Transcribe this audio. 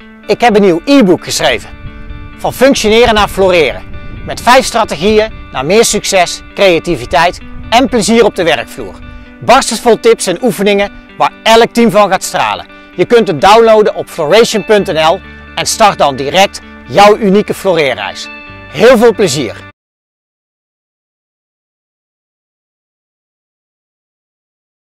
Ik heb een nieuw e-book geschreven. Van functioneren naar floreren. Met 5 strategieën naar meer succes, creativiteit en plezier op de werkvloer. Barstensvol tips en oefeningen waar elk team van gaat stralen. Je kunt het downloaden op floration.nl en start dan direct jouw unieke floreerreis. Heel veel plezier!